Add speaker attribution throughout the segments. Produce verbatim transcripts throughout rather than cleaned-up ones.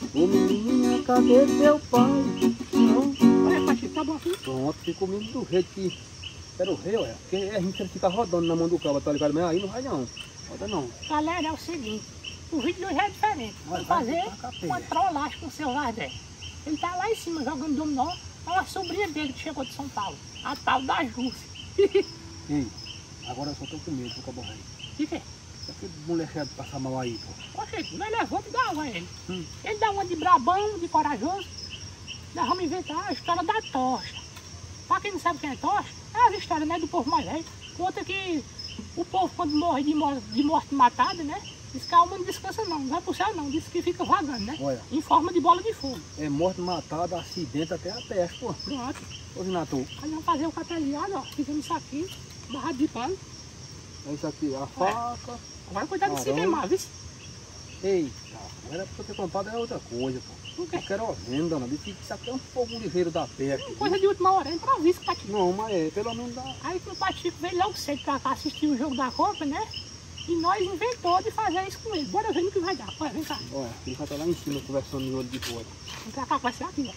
Speaker 1: Ô menina, cadê teu pai? Não.
Speaker 2: Olha, Patinho, tá bom aqui?
Speaker 1: Pronto, ficou comigo do jeito que era o rei, olha. Porque a gente fica rodando na mão do cabo, tá ligado? Mas aí não vai não. Roda não.
Speaker 2: Galera, é o seguinte, o vídeo de hoje é diferente. Vou fazer uma trollagem com o seu Vardé. Ele tá lá em cima jogando dominó. Olha a sobrinha dele que chegou de São Paulo. A tal da Júcia.
Speaker 1: Ei, agora eu só tô com medo do cabo rei.
Speaker 2: E que?
Speaker 1: Aquele moleque de passar mal aí, pô.
Speaker 2: Oxe, nós levamos e dá uma a ele.
Speaker 1: Hum.
Speaker 2: Ele dá uma de brabão, de corajoso. Nós vamos inventar a história da tocha. Pra quem não sabe quem é tocha, é as histórias, né, do povo mais velho. Conta que o povo, quando morre de morte, de morte matada, né, diz que a alma não descansa não, não vai pro céu não, diz que fica vagando, né?
Speaker 1: Olha.
Speaker 2: Em forma de bola de fogo.
Speaker 1: É morte, matada, acidente até a peste, pô.
Speaker 2: Pronto.
Speaker 1: Ô, Renato,
Speaker 2: Aí vamos fazer o capelhado, ó. Fizemos isso aqui, barrado de pano.
Speaker 1: é isso aqui, a faca.
Speaker 2: Agora cuidado de se
Speaker 1: Caramba.
Speaker 2: queimar, viu?
Speaker 1: Eita, não era pra ter comprado, é outra coisa, pô.
Speaker 2: Por quê?
Speaker 1: Eu quero venda, não. Isso aqui é um fogo ligeiro da pé aqui.
Speaker 2: Coisa de última hora, é improviso, Patinho.
Speaker 1: Não, mas é, pelo menos dá.
Speaker 2: Aí o Patinho veio logo cedo pra cá assistir o jogo da Copa, né? E nós inventou de fazer isso com ele. Bora ver no que vai dar. Olha, vem cá.
Speaker 1: Olha, ele vai estar lá em cima conversando no olho de fora.
Speaker 2: Vem pra cá, vai ser aqui, ó.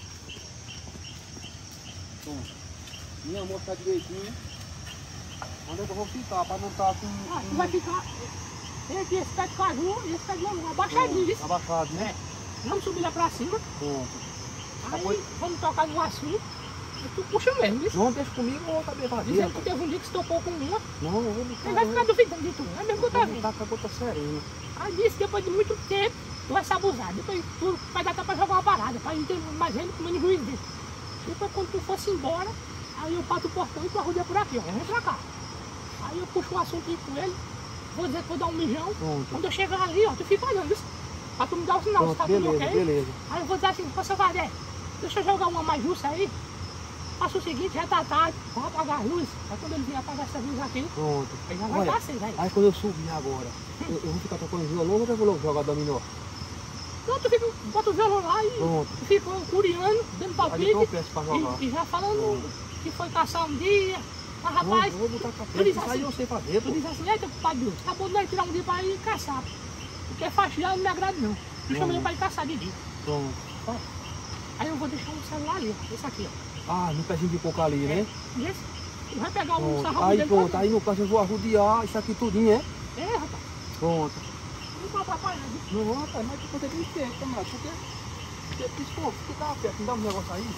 Speaker 1: Bom, minha mostrar direitinho onde é que eu vou ficar, pra não estar com...
Speaker 2: Ah, tu vai ficar. Tem aqui esse pé de caju e esse pé de mamão. Abaixadinho, viu?
Speaker 1: Abaixado, né?
Speaker 2: É. Vamos subir lá pra cima.
Speaker 1: Pronto.
Speaker 2: Aí vamos tocar no assunto. E tu puxa mesmo, viu?
Speaker 1: Não, deixa comigo ou acabei vazio.
Speaker 2: Dizendo que teve um dia que se tocou com uma.
Speaker 1: Não, eu vou me
Speaker 2: Ele vai ficar duvidando de tu. É mesmo que eu tô
Speaker 1: vou
Speaker 2: vendo.
Speaker 1: botar com a gota serena.
Speaker 2: Aí disse que depois de muito tempo, tu vai se abusar. Depois tu vai dar até pra jogar uma parada, pra não ter mais ele comendo juiz dele. Depois quando tu fosse embora, aí eu pato o portão e tu arruda por aqui, ó. Vem pra cá. Aí eu puxo um assunto com ele, vou dizer que vou dar um mijão.
Speaker 1: Pronto.
Speaker 2: Quando eu chegar ali, ó, tu fica olhando, viu? Pra tu me dar o sinal, se
Speaker 1: Pronto,
Speaker 2: tá tudo
Speaker 1: beleza,
Speaker 2: ok.
Speaker 1: beleza.
Speaker 2: Aí eu vou dizer assim, ô seu Vardé, deixa eu jogar uma mais justa aí. Faça o seguinte, já tá tarde, vou apagar a luz. Aí quando ele vier apagar essa luz aqui,
Speaker 1: Pronto.
Speaker 2: aí já vai
Speaker 1: Olha,
Speaker 2: estar acesa aí.
Speaker 1: aí quando eu subir agora, eu, eu vou ficar tocando violão ou eu vou logo jogar dominó?
Speaker 2: Então tu fica, bota o violão lá e
Speaker 1: Pronto.
Speaker 2: fica curiando, dando
Speaker 1: Aí
Speaker 2: palpite.
Speaker 1: depois eu peço pra jogar.
Speaker 2: E, e já falando que foi caçar um dia. Mas
Speaker 1: Não,
Speaker 2: rapaz,
Speaker 1: eu vou botar pra
Speaker 2: tu
Speaker 1: frente,
Speaker 2: diz
Speaker 1: isso aí
Speaker 2: assim,
Speaker 1: eu sei fazer,
Speaker 2: tu
Speaker 1: pô.
Speaker 2: diz assim, eita, padre, tá bom nós tirar um dia pra ir caçar. Porque faxiar não me agrada não. Tu chama ele pra ir caçar de dia.
Speaker 1: Pronto.
Speaker 2: Ó. Aí eu vou deixar um celular ali, ó, esse aqui, ó.
Speaker 1: Ah, no pezinho de coca ali, né?
Speaker 2: E esse, tu vai pegar um
Speaker 1: Pronto.
Speaker 2: sarrafo
Speaker 1: Aí
Speaker 2: dele
Speaker 1: pronto,
Speaker 2: todo.
Speaker 1: aí no caso eu vou arrodear isso aqui tudinho, é?
Speaker 2: É, rapaz,
Speaker 1: Pronto.
Speaker 2: não vai atrapalhar, viu?
Speaker 1: Não, rapaz, mas tu consegue me ter, camarada, porque... Porque, pô, que tá perto, me dá um negócio aí.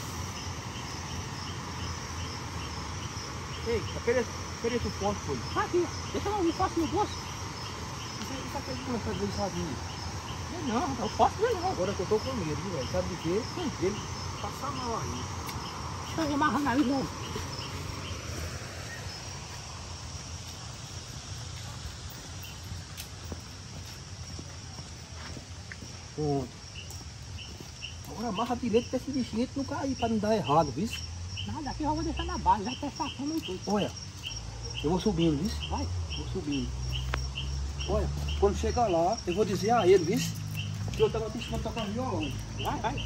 Speaker 1: Ei, cadê, cadê tu forte, pô? Isso
Speaker 2: Aqui, ó, deixa eu um fósforo no bolso.
Speaker 1: isso aqui é começar a ver sozinho.
Speaker 2: Não, não, rapaz, o fósforo não.
Speaker 1: Agora que eu tô com medo, viu, velho? Sabe de quê?
Speaker 2: Hum.
Speaker 1: Ele passar mal aí.
Speaker 2: Deixa eu ir amarrando ali novo.
Speaker 1: Pronto. Agora amarra direito pra esse bichinho não cair, pra não dar errado, viu?
Speaker 2: Nada, aqui eu vou deixar na base, já testar a cama e tudo.
Speaker 1: Olha, eu vou subindo, viu?
Speaker 2: Vai.
Speaker 1: Vou subindo. Olha, quando chegar lá, eu vou dizer a ele, viu? Que eu tava pensando tocar violão.
Speaker 2: Vai, vai.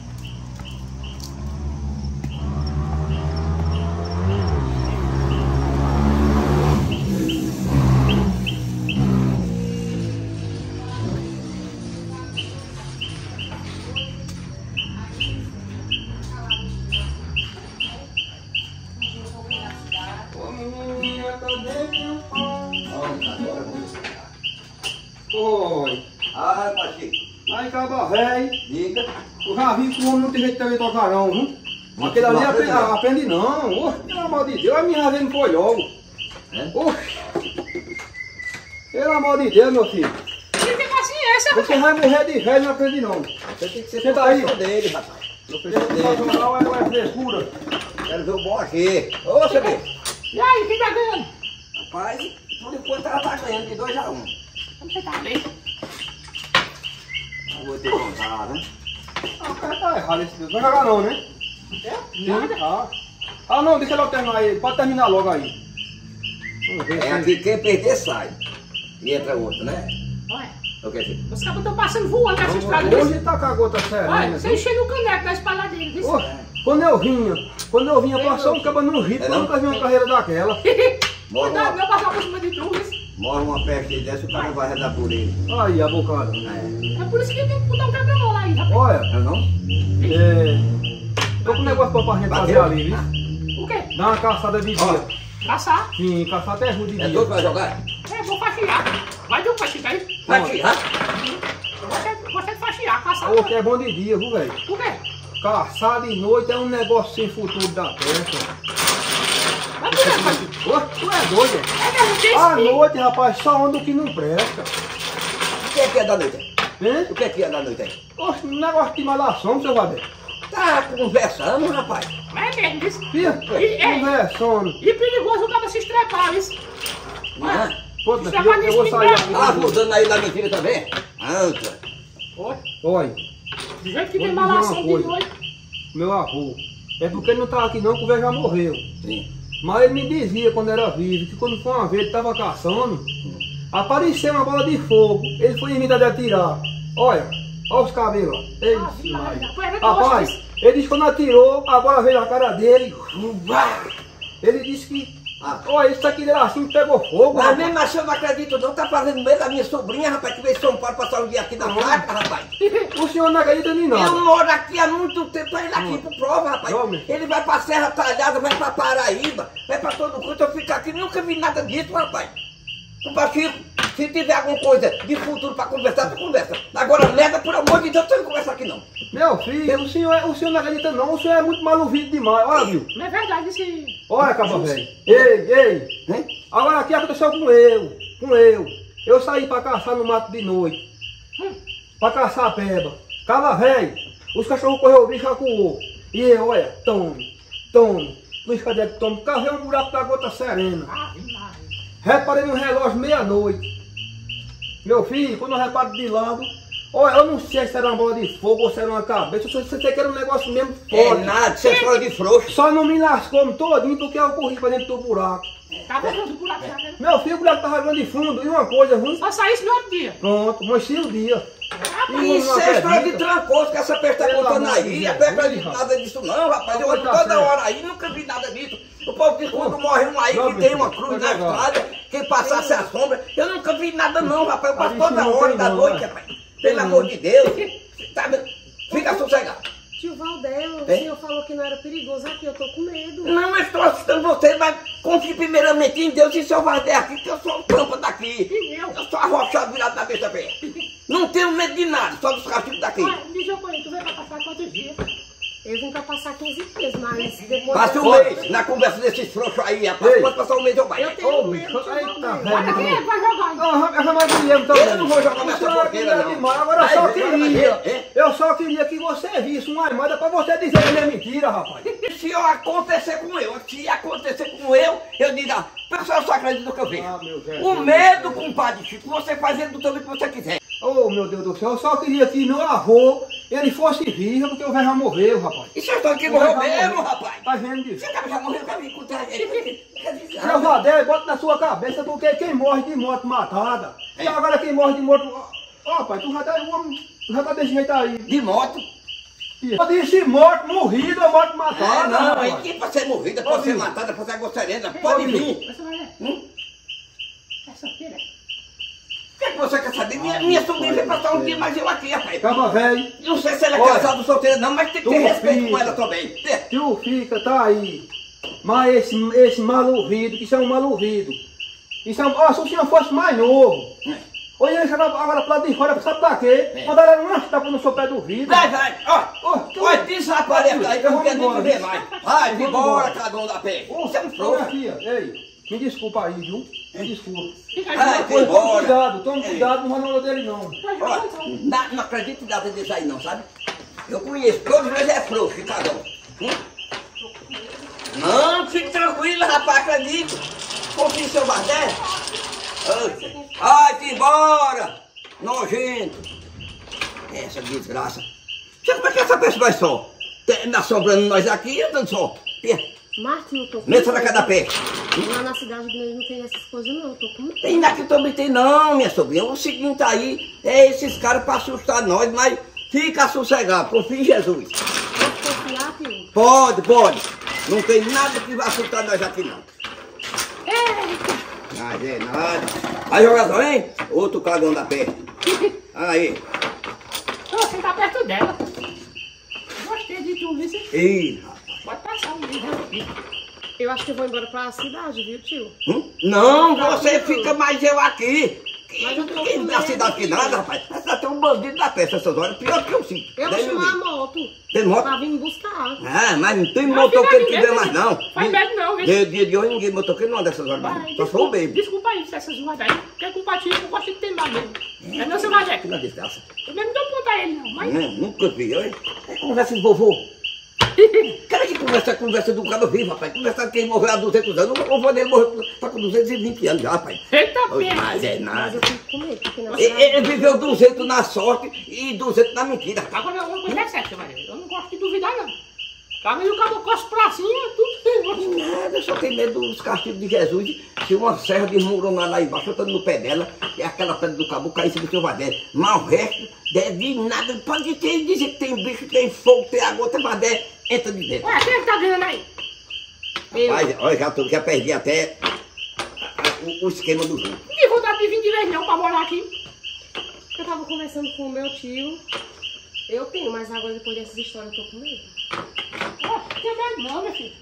Speaker 1: Oi.
Speaker 3: Ah, Patinho,
Speaker 1: Aí, caba velho.
Speaker 3: diga.
Speaker 1: O Ravinho que o homem não tem jeito de também tocar não, viu? Aquele ali
Speaker 3: Não
Speaker 1: aprende,
Speaker 3: aprende, não.
Speaker 1: aprende não. Oxe, pelo amor de Deus, a minha Ravinha não foi logo.
Speaker 3: É?
Speaker 1: Oxe. Pelo amor de Deus, meu filho.
Speaker 2: Tem que ter paciência, rapaz.
Speaker 1: Você vai morrer de velho, não aprende não.
Speaker 3: Você tem que ser
Speaker 1: Senta aí.
Speaker 3: professor dele, rapaz. Professor
Speaker 1: Esse
Speaker 3: dele.
Speaker 1: jornal é uma frescura.
Speaker 3: Quero ver o bom aqui. Ô, seu bem.
Speaker 2: E aí, quem tá ganhando?
Speaker 3: Rapaz, por enquanto ela tá ganhando de dois a um.
Speaker 2: Como você tá bem?
Speaker 3: Não vou ter vontade, né?
Speaker 1: Ah, o cara tá errado esse Deus. Vai jogar não, né?
Speaker 2: É? Nada.
Speaker 1: Ah. ah, não, deixa eu terminar aí. Pode terminar logo aí. Vamos ver
Speaker 3: É
Speaker 1: se-
Speaker 3: aqui, quem perder sai. E entra outro, né?
Speaker 2: Olha,
Speaker 3: O que é isso?
Speaker 2: os cabos estão passando voando nessa estrada.
Speaker 1: Hoje tá com a gota séria,
Speaker 2: Olha,
Speaker 1: né?
Speaker 2: você enchendo o caneco da espalhada dele, viu?
Speaker 1: Ô, quando eu vinha, quando eu vinha passar um cabo no ritmo,
Speaker 3: É
Speaker 1: eu
Speaker 3: não?
Speaker 1: nunca vi uma carreira daquela.
Speaker 3: Morre
Speaker 2: Cuidado,
Speaker 3: uma,
Speaker 2: não passar por cima de tu, viu?
Speaker 3: morre uma peste dessa, o cara vai redar por ele.
Speaker 1: Aí, a bocada.
Speaker 3: É.
Speaker 2: É por isso que tem que botar um quebra-mola aí.
Speaker 1: Olha,
Speaker 3: Eu não?
Speaker 1: é... tô com um negócio pra gente fazer
Speaker 3: Bateu?
Speaker 1: ali, viu?
Speaker 2: O quê?
Speaker 1: Dar uma caçada de dia.
Speaker 2: Caçar?
Speaker 1: Sim, caçar até rua de
Speaker 3: É
Speaker 1: dia.
Speaker 3: doido pra jogar?
Speaker 2: É, vou faxiar. Vai de um faxiar aí.
Speaker 3: Vai tirar?
Speaker 2: Você, você de faxiar, caçar.
Speaker 1: Ô, que é bom de dia, viu, velho?
Speaker 2: O quê?
Speaker 1: Caçar de noite é um negócio sem futuro da peça.
Speaker 2: Mas por que, pai?
Speaker 1: Ô, tu é doido, é?
Speaker 2: É mesmo, que
Speaker 1: À
Speaker 2: isso?
Speaker 1: noite, rapaz, só anda o que não presta.
Speaker 3: O que é que é da noite?
Speaker 1: Hein?
Speaker 3: O que é que é da noite aí?
Speaker 1: Oxe, um negócio de malação, seu Vadé.
Speaker 3: Tá conversando, rapaz.
Speaker 2: Mas é mesmo, isso.
Speaker 1: Fia,
Speaker 2: E, ei,
Speaker 1: conversando.
Speaker 2: e perigoso o cara se estrepar, isso.
Speaker 3: Ah,
Speaker 1: Pô,
Speaker 2: Isso
Speaker 1: filha,
Speaker 2: é uma
Speaker 1: eu vou sair aqui.
Speaker 3: tá ajudando aí da mentira também? Anta.
Speaker 2: Olha,
Speaker 1: Olha,
Speaker 2: do jeito que
Speaker 1: Vou
Speaker 2: tem
Speaker 1: dizer uma
Speaker 2: malação de
Speaker 1: coisa.
Speaker 2: noite.
Speaker 1: meu avô. É porque ele não tá aqui não, que o velho já morreu.
Speaker 3: Sim.
Speaker 1: Mas ele me dizia quando era vivo, que quando foi uma vez ele tava caçando, apareceu uma bola de fogo, ele foi em mim de atirar. Olha, olha os cabelos, ó. Ei,
Speaker 2: Ave Maria,
Speaker 1: Maria.
Speaker 2: pô, é
Speaker 1: Rapaz,
Speaker 2: negócio
Speaker 1: ele disse que quando atirou, agora veio a cara dele.
Speaker 3: Vai.
Speaker 1: Ele disse que,
Speaker 3: Ah.
Speaker 1: olha, isso aqui dele assim pegou fogo.
Speaker 3: Mas
Speaker 1: rapaz.
Speaker 3: mesmo assim eu não acredito não, tá fazendo meio da minha sobrinha, rapaz, que veio de São Paulo passar um dia aqui na
Speaker 1: Não.
Speaker 3: chácara, rapaz.
Speaker 1: O senhor não acredita em nada.
Speaker 3: Eu moro aqui há muito tempo, ele aqui
Speaker 1: Hum.
Speaker 3: por prova, rapaz.
Speaker 1: Homem.
Speaker 3: Ele vai pra Serra Talhada, vai pra Paraíba, vai pra todo canto, eu fico aqui, nunca vi nada disso, rapaz. Ô, Chico, se tiver alguma coisa de futuro pra conversar, tu conversa. Agora, merda, por amor de Deus, tu não conversa aqui não.
Speaker 1: Meu filho, o senhor, é- o senhor não acredita não, o senhor é muito maluvido demais. Olha, viu?
Speaker 2: Não é verdade, esse...
Speaker 1: Olha, caba velho. Ei, ei.
Speaker 3: Hein?
Speaker 1: Agora aqui aconteceu com eu, com eu. Eu saí pra caçar no mato de noite.
Speaker 2: Hum.
Speaker 1: Pra caçar a peba. Cava velho. Os cachorros correu o bicho acuou. E eu, olha, tome, tome. Luiz, cadê que tome? Cavei um buraco da gota serena.
Speaker 2: Ave Maria.
Speaker 1: Reparei no relógio meia-noite. Meu filho, quando eu reparo de lado, olha, eu não sei se era uma bola de fogo ou se era uma cabeça. Eu só sei que era um negócio mesmo
Speaker 3: É
Speaker 1: forte.
Speaker 3: nada, você é fora de frouxo.
Speaker 1: Só não me lascou todinho porque eu corri pra dentro do buraco.
Speaker 2: Tava dando buraco já, né?
Speaker 1: Meu filho, o buraco tava grande de fundo. E uma coisa ruim.
Speaker 2: Só saísse no outro dia.
Speaker 1: Pronto, amanheci o dia.
Speaker 2: Rapaz,
Speaker 1: Ih,
Speaker 3: Isso é história de trancoso que essa peste tá
Speaker 1: Pelo
Speaker 3: contando
Speaker 1: amor de
Speaker 3: aí.
Speaker 1: Deus.
Speaker 3: Eu não acredito nada disso não, rapaz. Eu olho
Speaker 1: Tá
Speaker 3: toda
Speaker 1: certo.
Speaker 3: hora aí, nunca vi nada disso. O povo diz que quando morre um aí
Speaker 1: Não,
Speaker 3: que tem uma
Speaker 1: bicho,
Speaker 3: cruz
Speaker 1: tá
Speaker 3: na
Speaker 1: legal.
Speaker 3: estrada, quem passasse a sombra. Eu nunca vi nada não, rapaz. Eu passo
Speaker 1: Aí
Speaker 3: toda
Speaker 1: sim, não
Speaker 3: hora
Speaker 1: tem
Speaker 3: da
Speaker 1: não,
Speaker 3: noite,
Speaker 1: né?
Speaker 3: rapaz. Pelo amor de Deus. Tá vendo? Fica sossegado.
Speaker 4: Tio Valdel, o
Speaker 3: Hein?
Speaker 4: senhor falou que não era perigoso aqui, eu tô com medo.
Speaker 3: Não, eu estou assustando você, mas confie primeiramente em Deus e seu Vardé aqui, que eu sou o tampa daqui.
Speaker 2: E eu?
Speaker 3: Eu sou arrochado virado na cabeça pé. Não tenho medo de nada, só dos castigos daqui.
Speaker 2: Ah, diz eu conheço, tu veio pra passar quantos dias?
Speaker 4: Eu vim pra passar quinze dias, mas depois...
Speaker 3: Passa um mês na conversa desses frouxos aí, rapaz.
Speaker 1: Ei.
Speaker 3: Pode passar um mês eu vai.
Speaker 4: Eu tenho
Speaker 1: Ô,
Speaker 4: medo,
Speaker 1: bicho,
Speaker 4: tio
Speaker 1: eita,
Speaker 4: Valdel.
Speaker 1: velho.
Speaker 2: Olha, quem é que vai jogar aí?
Speaker 1: Não, essa mais dinheiro também.
Speaker 3: Eu não vou jogar nessa
Speaker 1: Isso é
Speaker 3: porqueira, não.
Speaker 1: demais. Agora eu
Speaker 3: Vai,
Speaker 1: só
Speaker 3: vai,
Speaker 1: queria.
Speaker 3: vai, vai.
Speaker 1: Eu só queria que você visse uma imagem pra você dizer que não é mentira, rapaz.
Speaker 3: Se acontecer com eu, se acontecer com eu, eu digo, ah, pessoal só acredita no que eu vejo.
Speaker 1: Ah, meu Deus.
Speaker 3: O medo, compadre Chico, você faz ele do tamanho que você quiser.
Speaker 1: Oh, meu Deus do céu, eu só queria que meu avô, ele fosse vivo, porque o velho já morreu, rapaz.
Speaker 3: Isso é história que
Speaker 1: O velho
Speaker 3: morreu
Speaker 1: já
Speaker 3: mesmo,
Speaker 1: morreu.
Speaker 3: rapaz.
Speaker 1: Tá vendo disso?
Speaker 3: Esse cara já morreu, eu quero encontrar ele.
Speaker 1: Seu Vadé, bota na sua cabeça, porque quem morre de moto matada,
Speaker 3: É.
Speaker 1: e agora quem morre de moto... Ó, pai, tu já tá, tu já tá desse jeito aí.
Speaker 3: De moto?
Speaker 1: Eu disse morto, morrido ou morto matada,
Speaker 3: Ah, não, aí
Speaker 1: rapaz.
Speaker 3: que pra ser morrida,
Speaker 1: Ô,
Speaker 3: pra ser
Speaker 1: Bill.
Speaker 3: matada, pra ser água serena, pode
Speaker 1: Ô, Bill.
Speaker 3: vir.
Speaker 2: Você vai ver.
Speaker 3: Hum?
Speaker 2: Essa filha.
Speaker 3: O que é que você quer saber? Minha, minha sobrinha veio passar um dia mais eu aqui, rapaz.
Speaker 1: Caba velho,
Speaker 3: Não sei se ela é
Speaker 1: Olha.
Speaker 3: casada ou solteira não, mas tem que ter
Speaker 1: Tu
Speaker 3: respeito
Speaker 1: fica.
Speaker 3: com ela também. É.
Speaker 1: tu fica, tá aí. Mas esse, esse maluvido, que isso é um maluvido. Isso é um... Ó, se o senhor fosse mais novo, olha ele agora agora pro lado de fora, sabe pra quê?
Speaker 3: É.
Speaker 1: Mandaram uma tapa no seu pé do vidro.
Speaker 3: Vai, vai, ó,
Speaker 1: Ô, tu-
Speaker 3: olha, desaparece aí que eu não
Speaker 1: Eu
Speaker 3: quero nem
Speaker 1: vou
Speaker 3: te ver
Speaker 1: embora.
Speaker 3: mais. Vai,
Speaker 1: Eu vou
Speaker 3: embora,
Speaker 1: embora.
Speaker 3: cada um da pé.
Speaker 1: Ô,
Speaker 3: Você é um
Speaker 1: ô, minha
Speaker 3: frouxo.
Speaker 1: filha, ei, me desculpa aí, viu? Me desculpa.
Speaker 2: Fica aí.
Speaker 3: Ai,
Speaker 1: Pois, tome
Speaker 3: embora.
Speaker 1: cuidado, tome
Speaker 3: É.
Speaker 1: cuidado, não vai na dele não.
Speaker 2: Vai
Speaker 3: Ó,
Speaker 2: jogar então.
Speaker 3: na- não acredito em nada disso aí não, sabe? Eu conheço, todos eles é frouxo, cada um. Hum? Não, fique tranquilo, rapaz, acredito. Confia em seu Vardé. Ai, que embora! Nojento! Essa desgraça. Você como é que essa pessoa vai só? Tem- Assombrando nós aqui, andando só.
Speaker 4: Martinho, eu tô com
Speaker 3: Meta na cada pé.
Speaker 4: Lá na cidade mesmo não tem essas coisas não, eu tô com medo.
Speaker 3: Tem daqui também tem não, minha sobrinha. O seguinte aí, é esses caras para assustar nós, mas fica sossegado, confia em Jesus.
Speaker 4: Posso confiar, tio?
Speaker 3: Pode, pode. Não tem nada que vai assustar nós aqui não.
Speaker 2: Eita.
Speaker 3: Mas é nada. Aí jogador, hein? Outro cagão da pé. Aí.
Speaker 2: Ô, você tá perto dela. Gostei de tu, viu?
Speaker 3: Ei, rapaz.
Speaker 2: Pode passar um livro aqui.
Speaker 4: Eu acho que eu vou embora pra cidade, viu, tio?
Speaker 3: Hum? Não, você fica mais eu aqui.
Speaker 4: Mas eu tô
Speaker 3: Quem
Speaker 4: com
Speaker 3: da
Speaker 4: medo,
Speaker 3: cidade que nada, rapaz. Essa tem um bandido da peça essas horas. Pior que eu sinto.
Speaker 4: Eu vou
Speaker 3: Daí
Speaker 4: chamar a
Speaker 3: vi.
Speaker 4: moto
Speaker 3: Tem moto?
Speaker 4: pra vir me buscar.
Speaker 3: Ah, mas não tem
Speaker 2: Não,
Speaker 3: motoqueiro
Speaker 2: fica
Speaker 3: que
Speaker 2: aqui
Speaker 3: vê mais,
Speaker 2: mesmo,
Speaker 3: não.
Speaker 2: faz medo não, viu?
Speaker 3: Dia, dia de hoje ninguém motoqueiro não anda essas horas
Speaker 2: Vai,
Speaker 3: mais. Só sou o
Speaker 2: desculpa,
Speaker 3: baby.
Speaker 2: desculpa aí, essas zoadas aí. Porque com o patinho eu gosto de ter mais mesmo. É não, seu Magé.
Speaker 3: Que na desgraça.
Speaker 2: Eu mesmo não dou conta a ele, não. Mas.
Speaker 3: Não, nunca vi. Olha. É conversa de vovô. Cara, que conversa, conversa do cabo vivo, rapaz. Conversa de quem morreu há duzentos anos. O vovô dele morreu tá com duzentos e vinte anos já, rapaz.
Speaker 2: Eita,
Speaker 3: Oxe,
Speaker 2: pena.
Speaker 3: mas é
Speaker 4: Mas
Speaker 3: nada.
Speaker 4: eu fico com medo, porque na
Speaker 3: Ele,
Speaker 4: cidade...
Speaker 3: ele viveu duzentos na sorte e duzentos na mentira.
Speaker 2: Agora, uma coisa é certa, seu Magé. Eu não gosto de duvidar, não. Cabe o cabo costa pra cima, tudo.
Speaker 3: Nada, eu só tenho medo dos castigos de Jesus. Se uma serra desmoronar lá embaixo, eu tô no pé dela, e aquela pedra do cabo cair em cima do seu vadé. Mas o resto, deve nada. Pode ter, dizer que tem bicho, tem fogo, tem água, tem vadé, entra de dentro.
Speaker 2: Ué, quem é que tá ganhando aí?
Speaker 4: Eu,
Speaker 3: Rapaz, olha, já, tô, já perdi até a- a- o, o esquema do jogo.
Speaker 2: Não tem vontade de vir de vez não pra morar aqui.
Speaker 4: eu tava conversando com o meu tio. Eu tenho, mas agora depois dessas histórias eu tô com medo.
Speaker 2: Ó, não tem medo não, meu filho.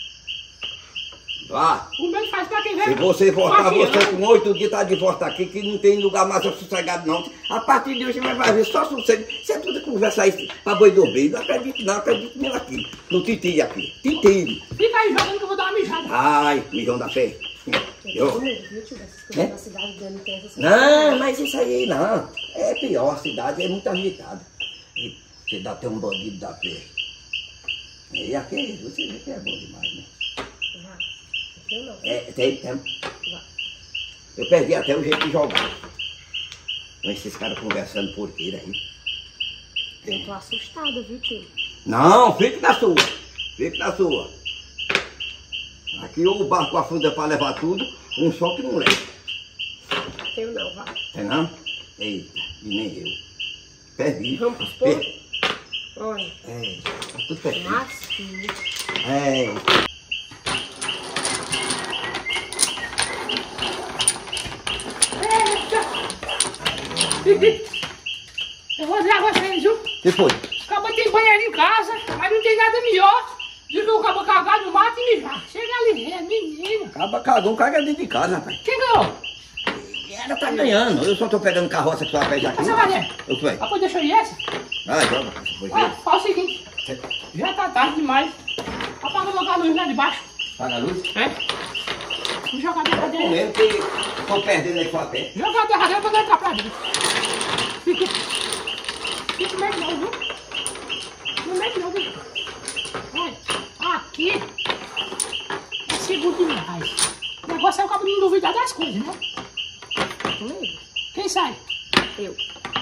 Speaker 3: Vá.
Speaker 2: O medo faz pra quem vem.
Speaker 3: Se você voltar,
Speaker 2: Confiando.
Speaker 3: você com oito dias tá de volta aqui, que não tem lugar mais sossegado não. A partir de hoje você vai ver só sossego. Você é tudo conversa aí pra boi dormir. Não acredito não, acredito mesmo aqui. No titi aqui. Titi.
Speaker 2: Fica aí jogando que eu vou dar uma mijada.
Speaker 3: Ai, mijão da fé.
Speaker 4: Eu tô com
Speaker 3: Eu?
Speaker 4: medo, viu, tio? Dessas coisas
Speaker 3: É?
Speaker 4: na cidade dando tem essas coisas.
Speaker 3: Não, mas isso aí não. É pior, a cidade é muito agitada. E você dá até um bandido da peste. E aqui, você vê que é bom demais, né?
Speaker 4: Vai. Eu não.
Speaker 3: É, tem, tem.
Speaker 4: Vai.
Speaker 3: Eu perdi até o jeito de jogar. Com esses caras conversando por aí.
Speaker 4: Eu tô assustada, viu, tio?
Speaker 3: Não, fique na sua. Fique na sua. Aqui o barco afunda para levar tudo, um só que não leva.
Speaker 4: Eu não, vai.
Speaker 3: Tem não? Eita, e nem eu. Perdi.
Speaker 4: Vamos pros
Speaker 3: Per-
Speaker 4: pontos? Olha,
Speaker 3: É, tá tudo perdido.
Speaker 4: massinho.
Speaker 3: É.
Speaker 2: Eu vou dizer a vocês, viu?
Speaker 3: Que foi?
Speaker 2: Acabou tem banheiro em casa, mas não tem nada melhor do que o cabo cagar no mato e mijar. Chega ali, é menino.
Speaker 3: Acaba cagão, caga dentro de casa, rapaz.
Speaker 2: Quem ganhou?
Speaker 3: Ela tá ganhando. Eu só tô pegando carroça que só pede aqui.
Speaker 2: Você vai ver.
Speaker 3: Eu que vai.
Speaker 2: Ah, pô, deixa eu ir essa.
Speaker 3: Vai, joga. Foi
Speaker 2: Olha,
Speaker 3: ver.
Speaker 2: faz o seguinte. Já tá tarde demais. Apaga logo a luz lá de baixo.
Speaker 3: Paga a luz.
Speaker 2: É? Vou jogar a
Speaker 3: Tô
Speaker 2: derradeira.
Speaker 3: mesmo que tô perdendo aí sua pé.
Speaker 2: Jogar a derradeira pra não entrar pra dentro. Fica. Fica meio não, viu? Não meio não, viu? Olha, aqui é seguro demais. O negócio é o cabo não duvidar das coisas, né?
Speaker 4: Com medo?
Speaker 2: Quem sai?
Speaker 4: Eu.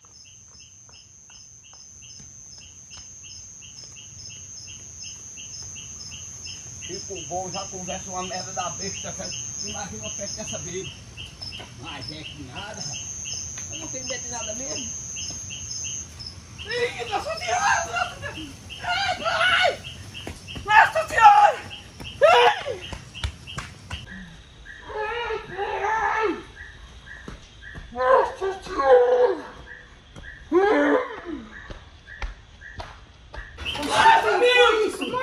Speaker 3: Tipo bom, já conversa uma merda da besta, cara. Imagina uma festa dessa briga. Mas é que nada, rapaz. Eu não tenho medo de nada mesmo. Ih, Nossa Senhora! Nossa Senhora! Ai, pai! Nossa Senhora! Ai! Ai, pai! Nossa Senhora! Nossa, meu!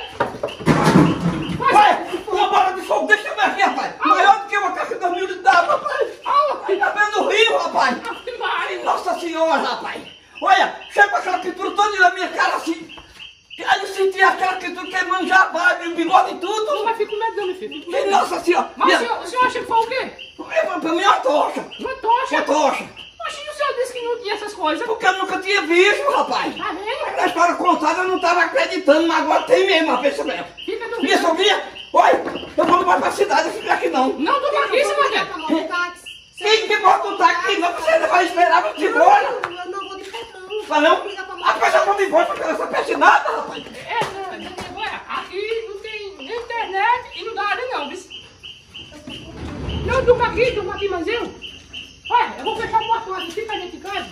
Speaker 3: Pai, uma bola de fogo, deixa eu ver aqui, rapaz. Maior do que uma caixa de dois mil d'água, rapaz. Tá vendo o rio, rapaz. Ai, Nossa Senhora, rapaz. Olha, chega aquela pintura toda na minha cara assim. Aí eu senti aquela pintura queimando já, barba, o bigode e
Speaker 2: Não
Speaker 3: tudo.
Speaker 2: vai ficar com medo não, meu filho. Fica com medo
Speaker 3: E,
Speaker 2: não.
Speaker 3: Nossa Senhora.
Speaker 2: Mas o
Speaker 3: minha-
Speaker 2: senhor, o senhor acha que foi o quê?
Speaker 3: É, pra mim é uma tocha.
Speaker 2: Uma tocha.
Speaker 3: Uma tocha.
Speaker 2: Oxi, o senhor disse que não tinha essas coisas.
Speaker 3: Porque eu nunca tinha visto, rapaz.
Speaker 2: Tá vendo?
Speaker 3: Na história contada eu não estava acreditando, mas agora tem mesmo, rapaz, isso mesmo.
Speaker 2: Fica do
Speaker 3: Minha sogrinha, olha, eu vou embora pra cidade, eu fico aqui não.
Speaker 2: Não, tu tá aqui, seu Magé.
Speaker 4: Vou táxi.
Speaker 3: Quem que bota o táxi não, você vai esperar pra te embora.
Speaker 4: Eu não vou de pé, não.
Speaker 3: Mas não,
Speaker 4: Liga pra
Speaker 3: a pessoa quando embora pra essa peste nada, rapaz.
Speaker 2: É, não, não, não, olha, aqui não tem nem internet e não dá área não, viu? Não, durma aqui, durma aqui, mas eu. Olha, eu vou fechar o portão aqui, fica dentro de casa.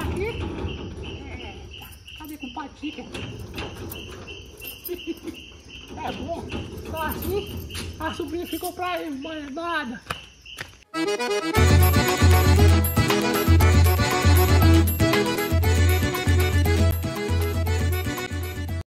Speaker 2: Cadê com patica? é bom. Só assim a sobrinha ficou pra ele, nada.